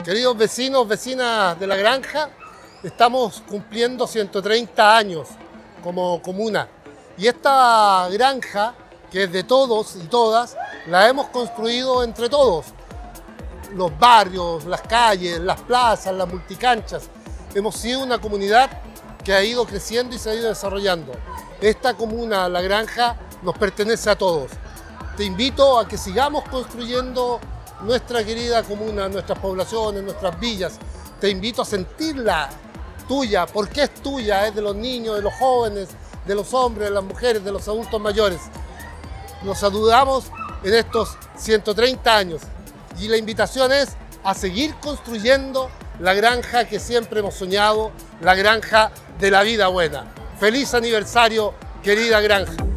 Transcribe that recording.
Queridos vecinos, vecinas de La Granja, estamos cumpliendo 130 años como comuna. Y esta granja, que es de todos y todas, la hemos construido entre todos. Los barrios, las calles, las plazas, las multicanchas. Hemos sido una comunidad que ha ido creciendo y se ha ido desarrollando. Esta comuna, La Granja, nos pertenece a todos. Te invito a que sigamos construyendo nuestra querida comuna, nuestras poblaciones, nuestras villas. Te invito a sentirla tuya, porque es tuya, es de los niños, de los jóvenes, de los hombres, de las mujeres, de los adultos mayores. Nos saludamos en estos 130 años y la invitación es a seguir construyendo la granja que siempre hemos soñado, la granja de la vida buena. ¡Feliz aniversario, querida granja!